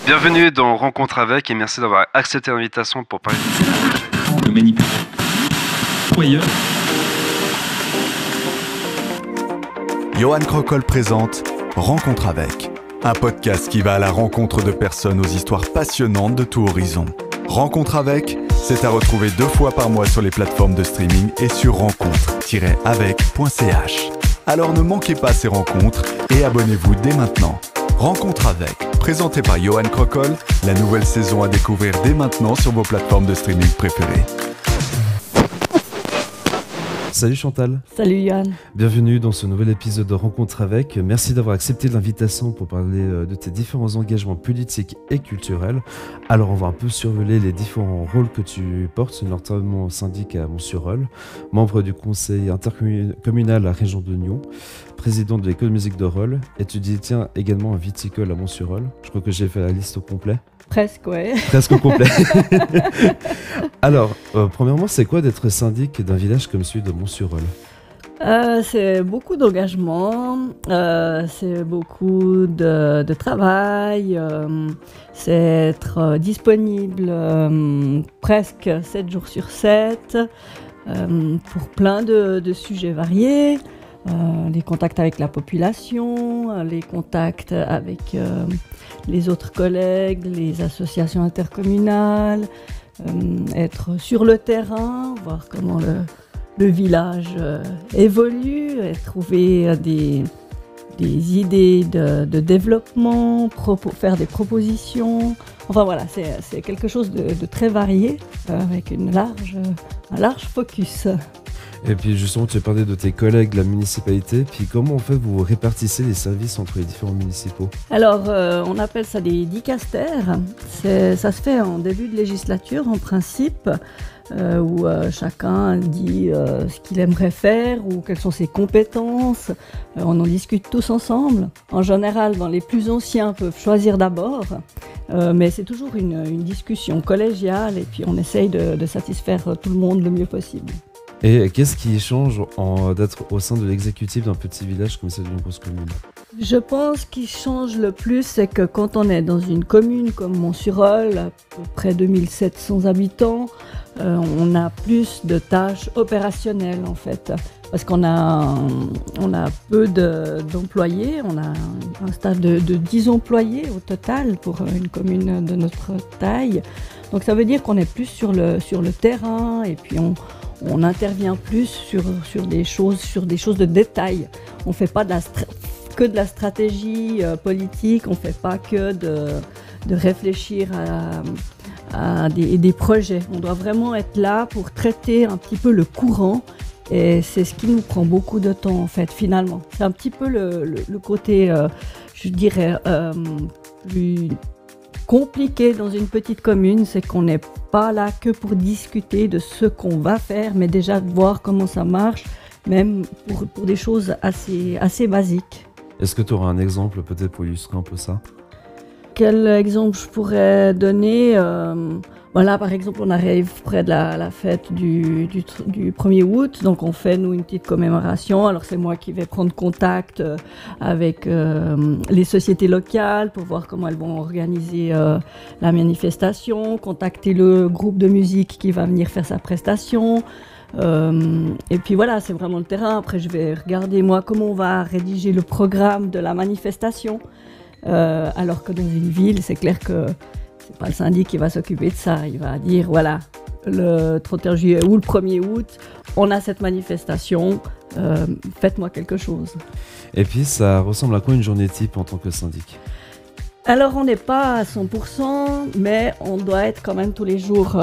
Bienvenue dans Rencontre avec et merci d'avoir accepté l'invitation pour parler de manipulation. Johan Crocol présente Rencontre avec, un podcast qui va à la rencontre de personnes aux histoires passionnantes de tout horizon. Rencontre avec, c'est à retrouver 2 fois par mois sur les plateformes de streaming et sur rencontre-avec.ch. Alors ne manquez pas ces rencontres et abonnez-vous dès maintenant. Rencontre avec, présenté par Johan Crocol, la nouvelle saison à découvrir dès maintenant sur vos plateformes de streaming préférées. Salut Chantal. Salut Yann. Bienvenue dans ce nouvel épisode de Rencontre avec. Merci d'avoir accepté l'invitation pour parler de tes différents engagements politiques et culturels. Alors on va un peu survoler les différents rôles que tu portes, notamment au syndic à Mont-sur-Olle, membre du conseil intercommunal à la région de Nyon, président de l'école de musique de Rolle, et tu détiens également un viticole à Mont-sur-Olle. Je crois que j'ai fait la liste au complet. Presque, ouais. Presque au complet. Alors, premièrement, c'est quoi d'être syndic d'un village comme celui de Mont-sur-Olle ? C'est beaucoup d'engagement, c'est beaucoup de travail, c'est être disponible presque 7 jours sur 7 pour plein de sujets variés. Les contacts avec la population, les contacts avec les autres collègues, les associations intercommunales, être sur le terrain, voir comment le village évolue, et trouver des idées de développement, faire des propositions. Enfin voilà, c'est quelque chose de très varié, avec un large focus. Et puis justement, tu as parlé de tes collègues de la municipalité, puis comment en fait vous répartissez les services entre les différents municipaux ? Alors, on appelle ça des dicastères. Ça se fait en début de législature, en principe, où chacun dit ce qu'il aimerait faire ou quelles sont ses compétences. On en discute tous ensemble. En général, dans les plus anciens peuvent choisir d'abord, mais c'est toujours une discussion collégiale et puis on essaye de satisfaire tout le monde le mieux possible. Et qu'est-ce qui change d'être au sein de l'exécutif d'un petit village comme celui d'une grosse commune ? Je pense qu'il change le plus, c'est que quand on est dans une commune comme Mont-sur-Olle, à peu près 2700 habitants, on a plus de tâches opérationnelles en fait. Parce qu'on a peu d'employés, on a un staff de 10 employés au total pour une commune de notre taille. Donc ça veut dire qu'on est plus sur le terrain et puis on intervient plus sur des choses de détail. On ne fait pas que de la stratégie politique, on ne fait pas que de réfléchir à des projets. On doit vraiment être là pour traiter un petit peu le courant et c'est ce qui nous prend beaucoup de temps en fait finalement. C'est un petit peu le côté, je dirais, plus compliqué dans une petite commune, c'est qu'on n'est pas là que pour discuter de ce qu'on va faire, mais déjà de voir comment ça marche, même pour des choses assez basiques. Est-ce que tu auras un exemple peut-être pour illustrer un peu ça ? Quel exemple je pourrais donner ? Voilà, par exemple, on arrive près de la fête du 1er août, donc on fait, nous, une petite commémoration. Alors, c'est moi qui vais prendre contact avec les sociétés locales pour voir comment elles vont organiser la manifestation, contacter le groupe de musique qui va venir faire sa prestation. Et puis voilà, c'est vraiment le terrain. Après, je vais regarder, moi, comment on va rédiger le programme de la manifestation. Alors que dans une ville, c'est clair que c'est pas le syndic qui va s'occuper de ça. Il va dire, voilà, le 31 juillet ou le 1er août, on a cette manifestation, faites-moi quelque chose. Et puis, ça ressemble à quoi une journée type en tant que syndic ? Alors, on n'est pas à 100%, mais on doit être quand même tous les jours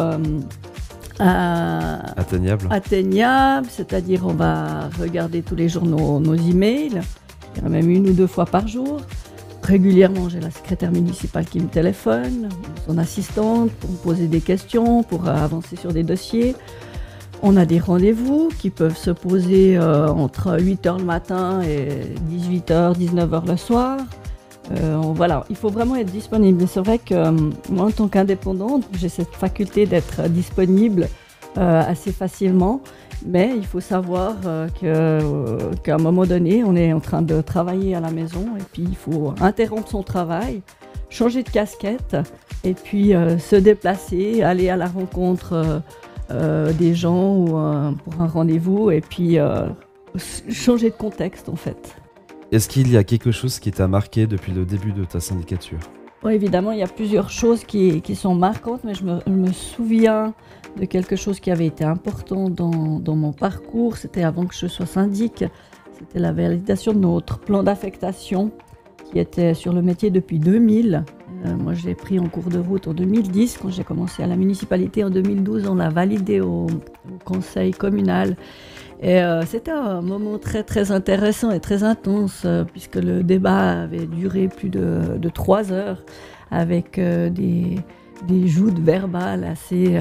atteignable, c'est-à-dire on va regarder tous les jours nos emails, il y en a même 1 ou 2 fois par jour. Régulièrement, j'ai la secrétaire municipale qui me téléphone, son assistante pour me poser des questions, pour avancer sur des dossiers. On a des rendez-vous qui peuvent se poser entre 8h le matin et 18h, 19h le soir. Voilà, il faut vraiment être disponible. Et c'est vrai que moi, en tant qu'indépendante, j'ai cette faculté d'être disponible assez facilement. Mais il faut savoir qu'à un moment donné, on est en train de travailler à la maison et puis il faut interrompre son travail, changer de casquette et puis se déplacer, aller à la rencontre des gens ou, pour un rendez-vous et puis changer de contexte en fait. Est-ce qu'il y a quelque chose qui t'a marqué depuis le début de ta syndicature? Oui, évidemment, il y a plusieurs choses qui sont marquantes, mais je me souviens de quelque chose qui avait été important dans mon parcours. C'était avant que je sois syndic. C'était la validation de notre plan d'affectation qui était sur le métier depuis 2000. Moi, je l'ai pris en cours de route en 2010. Quand j'ai commencé à la municipalité en 2012, on l'a validé au conseil communal. Et c'était un moment très très intéressant et très intense puisque le débat avait duré plus de 3 heures avec des joutes verbales assez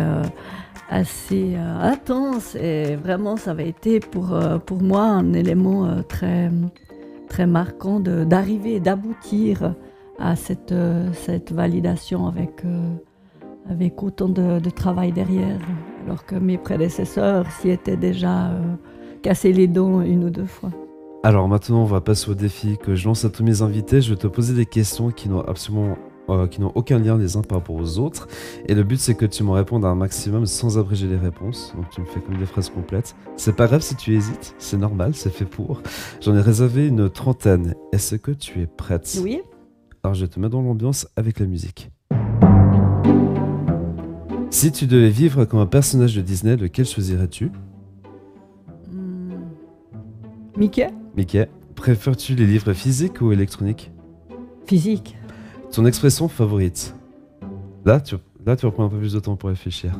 intenses et vraiment ça avait été pour moi un élément très, très marquant d'arriver et d'aboutir à cette validation avec autant de travail derrière, alors que mes prédécesseurs s'y étaient déjà cassé les dents 1 ou 2 fois. Alors maintenant, on va passer au défi que je lance à tous mes invités. Je vais te poser des questions qui n'ont aucun lien les uns par rapport aux autres. Et le but, c'est que tu m'en répondes un maximum sans abréger les réponses. Donc tu me fais comme des phrases complètes. C'est pas grave si tu hésites, c'est normal, c'est fait pour. J'en ai réservé une 30aine. Est-ce que tu es prête? Oui. Alors je te mets dans l'ambiance avec la musique. Si tu devais vivre comme un personnage de Disney, lequel choisirais-tu? Mickey? Mickey. Préfères-tu les livres physiques ou électroniques? Physique. Ton expression favorite? Là, tu reprends un peu plus de temps pour réfléchir.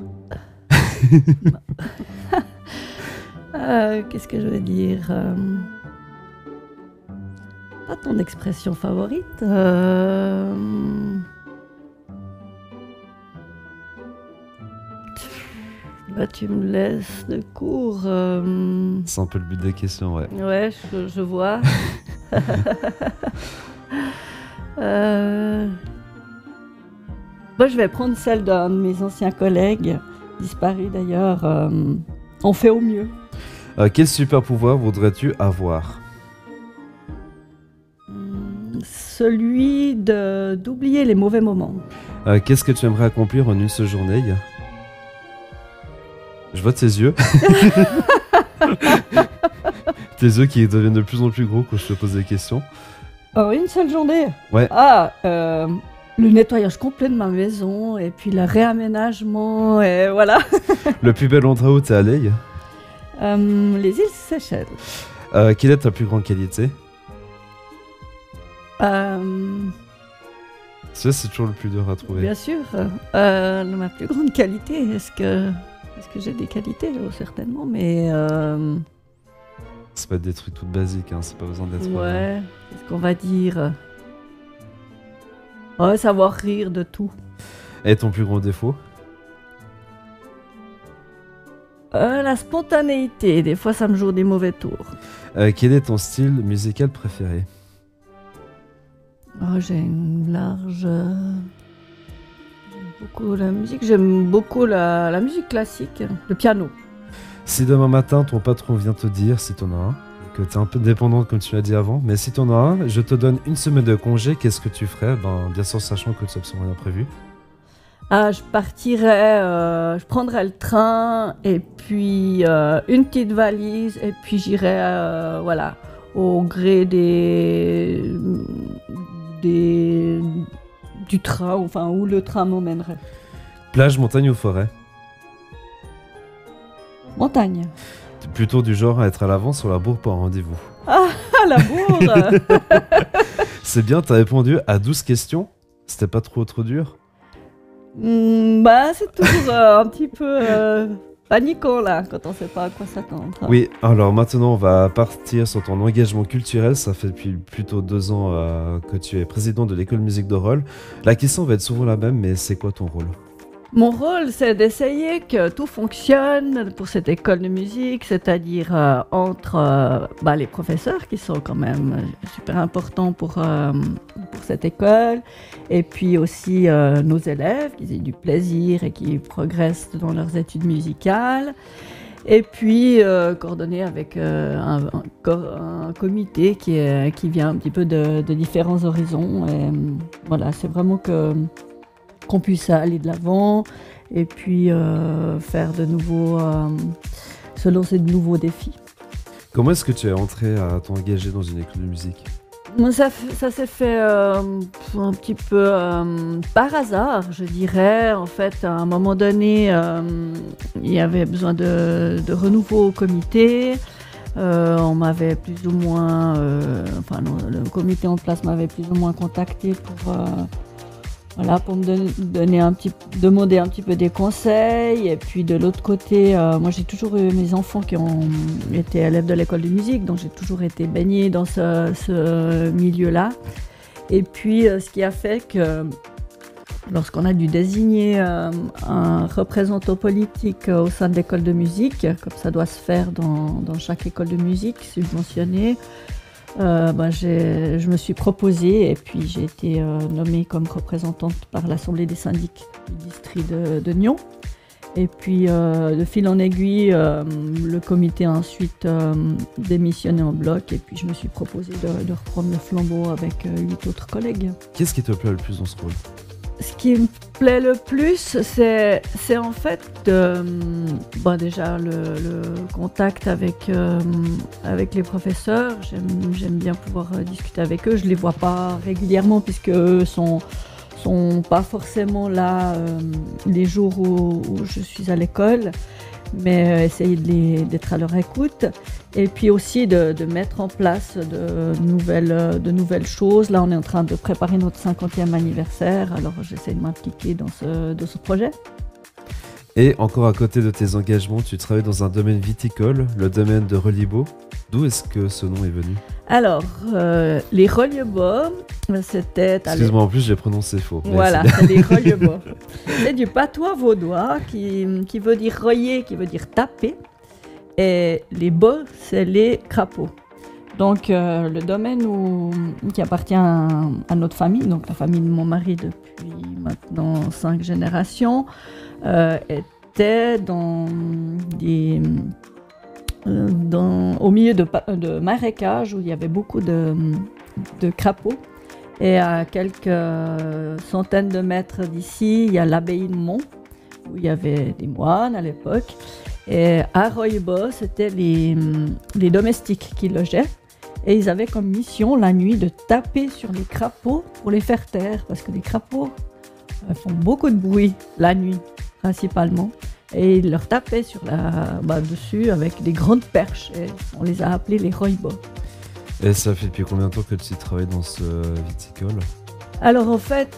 Qu'est-ce que je veux dire? Pas ton expression favorite. Là, tu me laisses de court. C'est un peu le but des questions, ouais. Ouais, je vois. Moi, je vais prendre celle d'un de mes anciens collègues, disparu d'ailleurs. On fait au mieux. Quel super pouvoir voudrais-tu avoir? Celui d'oublier les mauvais moments. Qu'est-ce que tu aimerais accomplir en une seule journée? Je vois tes yeux. Tes yeux qui deviennent de plus en plus gros quand je te pose des questions. Oh, une seule journée? Ouais. Le nettoyage complet de ma maison et puis le réaménagement et voilà. Le plus bel endroit où t'es allé? Les îles Seychelles. Quelle est ta plus grande qualité? Ça, c'est toujours le plus dur à trouver. Bien sûr. Ma plus grande qualité, est-ce que j'ai des qualités? Certainement, mais... C'est pas des trucs tout basiques, hein, c'est pas besoin d'être... Ouais, qu'est-ce qu'on va dire? Ouais, savoir rire de tout. Et ton plus grand défaut? La spontanéité, des fois ça me joue des mauvais tours. Quel est ton style musical préféré? Oh, j'ai une large... J'aime beaucoup la musique, j'aime beaucoup la musique classique, le piano. Si demain matin ton patron vient te dire, si t'en as un, que t'es un peu dépendante comme tu l'as dit avant, mais si t'en as un, je te donne 1 semaine de congé, qu'est-ce que tu ferais? Bien sûr sachant que tu n'as absolument rien prévu. Je partirais, je prendrais le train et puis une petite valise et puis j'irais voilà, au gré du train, enfin où le train m'emmènerait. Plage, montagne ou forêt? Montagne. T'es plutôt du genre à être à l'avance ou à la bourre pour un rendez-vous? Ah, la bourre. C'est bien, t'as répondu à 12 questions. C'était pas trop dur? C'est toujours un petit peu paniquant là, quand on sait pas à quoi s'attendre. Oui, alors maintenant on va partir sur ton engagement culturel. Ça fait depuis plutôt 2 ans que tu es président de l'école musique de Rolle. La question va être souvent la même, mais c'est quoi ton rôle? Mon rôle, c'est d'essayer que tout fonctionne pour cette école de musique, c'est-à-dire entre les professeurs qui sont quand même super importants pour cette école, et puis aussi nos élèves qui aient du plaisir et qui progressent dans leurs études musicales. Et puis coordonner avec un comité qui vient un petit peu de différents horizons. Et, voilà, c'est vraiment qu'on puisse aller de l'avant et puis faire se lancer de nouveaux défis. Comment est-ce que tu es entré à t'engager dans une école de musique ? Moi, ça s'est fait un petit peu par hasard, je dirais. En fait, à un moment donné, il y avait besoin de renouveau au comité. On m'avait plus ou moins, le comité en place m'avait plus ou moins contacté pour me demander un petit peu des conseils. Et puis de l'autre côté, moi j'ai toujours eu mes enfants qui ont été élèves de l'école de musique, donc j'ai toujours été baignée dans ce milieu-là. Et puis ce qui a fait que lorsqu'on a dû désigner un représentant politique au sein de l'école de musique, comme ça doit se faire dans chaque école de musique subventionnée, je me suis proposée et puis j'ai été nommée comme représentante par l'Assemblée des syndics du district de Nyon. Et puis de fil en aiguille, le comité a ensuite démissionné en bloc et puis je me suis proposée de reprendre le flambeau avec 8 autres collègues. Qu'est-ce qui te plaît le plus dans ce rôle ? Ce qui me plaît le plus, c'est en fait déjà le contact avec les professeurs. J'aime bien pouvoir discuter avec eux. Je ne les vois pas régulièrement puisque eux sont pas forcément là les jours où je suis à l'école, mais essayer d'être à leur écoute. Et puis aussi de mettre en place de nouvelles choses. Là, on est en train de préparer notre 50e anniversaire, alors j'essaie de m'impliquer dans ce projet. Et encore à côté de tes engagements, tu travailles dans un domaine viticole, le domaine de Reliebo. D'où est-ce que ce nom est venu ? Alors, les Reliebo, c'était... Excuse-moi, en plus j'ai prononcé faux. Voilà, c'est les Reliebo. C'est du patois vaudois qui veut dire royer, qui veut dire taper. Et les bos, c'est les crapauds. Donc le domaine qui appartient à notre famille, donc la famille de mon mari depuis maintenant 5 générations, était au milieu de marécages où il y avait beaucoup de crapauds. Et à quelques centaines de mètres d'ici, il y a l'abbaye de Mont, où il y avait des moines à l'époque. Et à Royebo, c'était les domestiques qui logeaient. Et ils avaient comme mission la nuit de taper sur les crapauds pour les faire taire. Parce que les crapauds font beaucoup de bruit la nuit, principalement. Et ils leur tapaient dessus avec des grandes perches. Et on les a appelés les Royebo. Et ça fait depuis combien de temps que tu travailles dans ce viticole ? Alors en fait,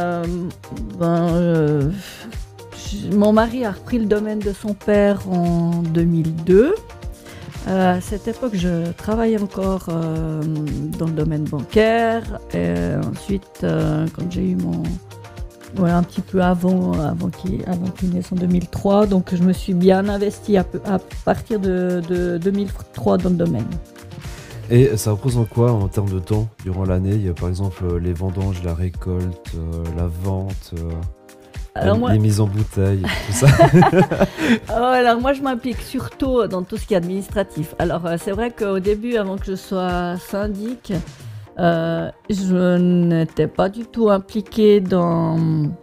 mon mari a repris le domaine de son père en 2002. À cette époque, je travaillais encore dans le domaine bancaire. Et ensuite, quand j'ai eu un petit peu avant qu'il naisse en 2003, donc je me suis bien investie à partir de 2003 dans le domaine. Et ça représente quoi en termes de temps durant l'année ? Il y a par exemple les vendanges, la récolte, la vente, les mises en bouteille, tout ça. Alors moi je m'implique surtout dans tout ce qui est administratif. Alors c'est vrai qu'au début, avant que je sois syndic, je n'étais pas du tout impliquée dans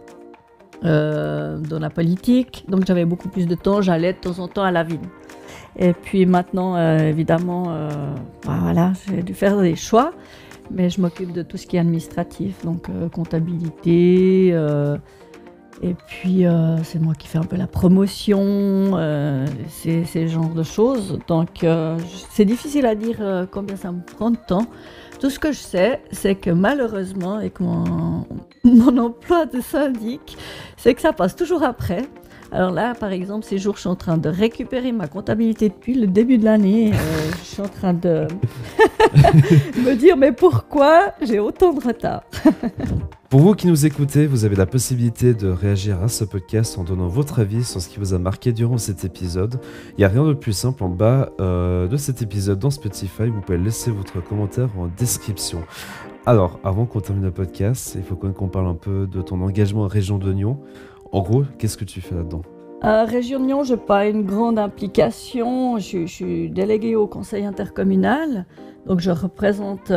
la politique, donc j'avais beaucoup plus de temps, j'allais de temps en temps à la ville. Et puis maintenant, évidemment, j'ai dû faire des choix, mais je m'occupe de tout ce qui est administratif, donc comptabilité, et puis c'est moi qui fais un peu la promotion, ces genres de choses. Donc c'est difficile à dire combien ça me prend de temps. Tout ce que je sais, c'est que malheureusement, avec mon emploi de syndic, c'est que ça passe toujours après. Alors là, par exemple, ces jours, je suis en train de récupérer ma comptabilité depuis le début de l'année. Je suis en train de me dire, mais pourquoi j'ai autant de retard ? Pour vous qui nous écoutez, vous avez la possibilité de réagir à ce podcast en donnant votre avis sur ce qui vous a marqué durant cet épisode. Il n'y a rien de plus simple en bas de cet épisode dans Spotify. Vous pouvez laisser votre commentaire en description. Alors, avant qu'on termine le podcast, il faut quand même qu'on parle un peu de ton engagement à Région de Nyon. En gros, qu'est-ce que tu fais là-dedans ? À Réunion, je n'ai pas une grande implication. Je suis déléguée au conseil intercommunal. Donc, je représente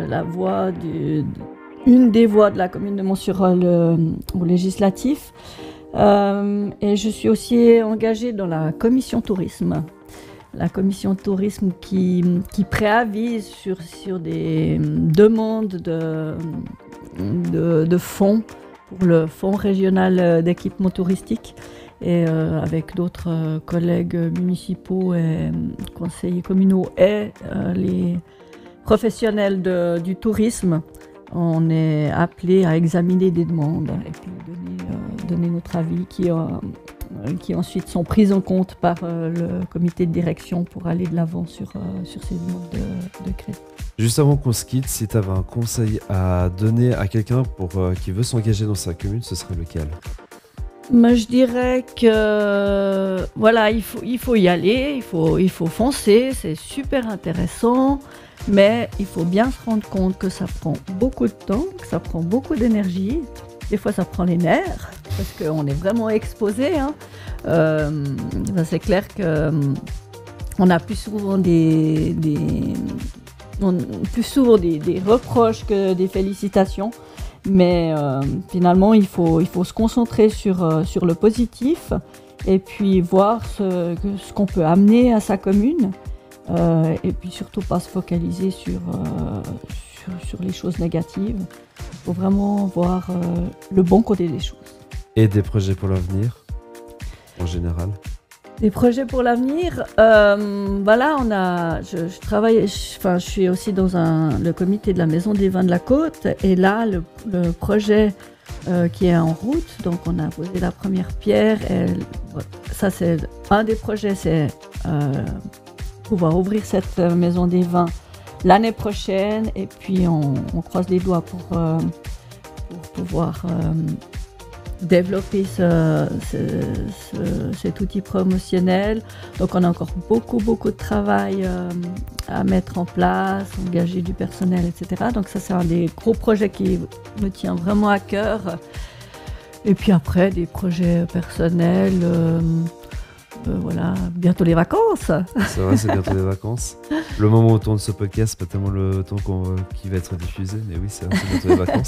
une des voix de la commune de Montsurol au législatif. Et je suis aussi engagée dans la commission tourisme. La commission tourisme qui préavise sur des demandes de fonds pour le fonds régional d'équipement touristique. Et avec d'autres collègues municipaux et conseillers communaux et les professionnels du tourisme, on est appelé à examiner des demandes et puis donner notre avis qui ensuite sont prises en compte par le comité de direction pour aller de l'avant sur ces demandes de crédit. Juste avant qu'on se quitte, si tu avais un conseil à donner à quelqu'un qui veut s'engager dans sa commune, ce serait lequel ? Mais je dirais que voilà, il faut y aller, il faut foncer, c'est super intéressant, mais il faut bien se rendre compte que ça prend beaucoup de temps, que ça prend beaucoup d'énergie. Des fois, ça prend les nerfs parce qu'on est vraiment exposé. Hein. C'est clair qu'on a plus souvent des reproches que des félicitations. Mais finalement, il faut se concentrer sur le positif et puis voir ce qu'on peut amener à sa commune et puis surtout pas se focaliser sur les choses négatives. Il faut vraiment voir le bon côté des choses. Et des projets pour l'avenir, en général ? Des projets pour l'avenir, voilà, je suis aussi dans le comité de la Maison des Vins de la Côte, et là, le projet qui est en route, donc on a posé la première pierre, et ça c'est un des projets, c'est pouvoir ouvrir cette Maison des Vins l'année prochaine, et puis on croise les doigts pour pouvoir développer cet outil promotionnel. Donc on a encore beaucoup de travail à mettre en place, engager du personnel, etc. Donc ça c'est un des gros projets qui me tient vraiment à cœur. Et puis après des projets personnels, voilà, bientôt les vacances. C'est vrai, c'est bientôt les vacances. Le moment où on tourne ce podcast, c'est pas tellement le temps qui va être diffusé, mais oui, c'est bientôt les vacances.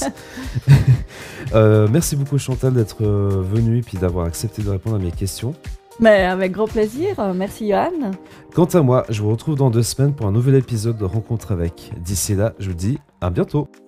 Merci beaucoup Chantal d'être venue et puis d'avoir accepté de répondre à mes questions. Mais avec grand plaisir, merci Johan. Quant à moi, je vous retrouve dans 2 semaines pour un nouvel épisode de Rencontre avec. D'ici là, je vous dis à bientôt.